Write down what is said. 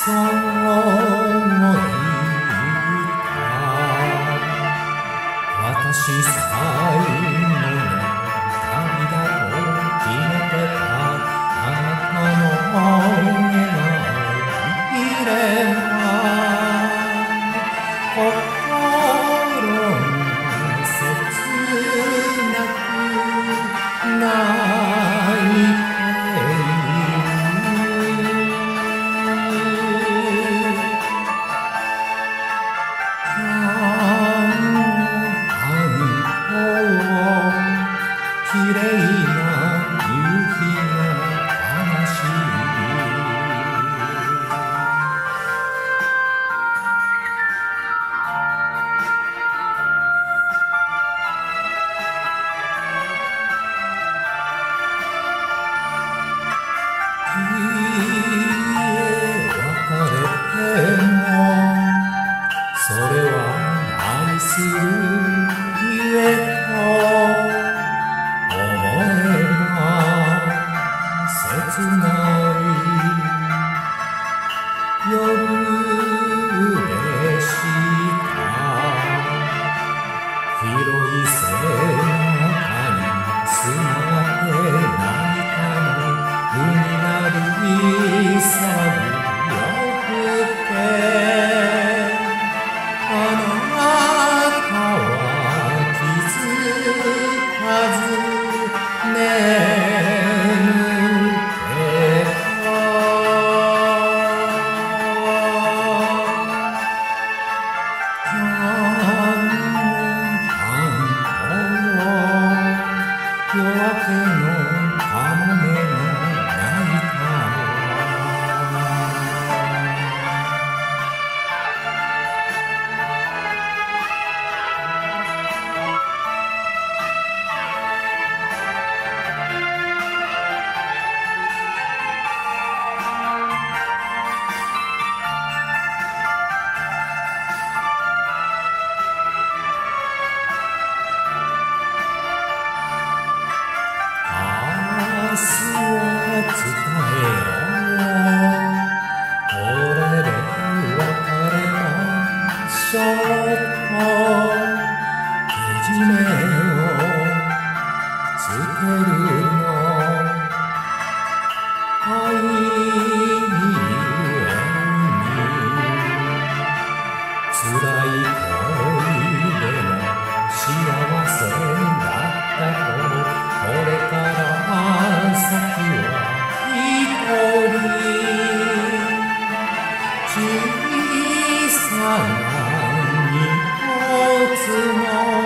私さえの旅だと決めてたあなたの願いれば心が切なく泣いているきれいな夕日が悲し別れてもそれは愛するゆえと切ない夜でした広い背中につまって何かの無になる潔くてあなたは気づかずね夜明けのカモメの鳴いた明日は伝えようこれで別れましょうとけじめをつけるの愛にゆえに辛い恋でも幸せだったとこれから先は一人小さな荷物の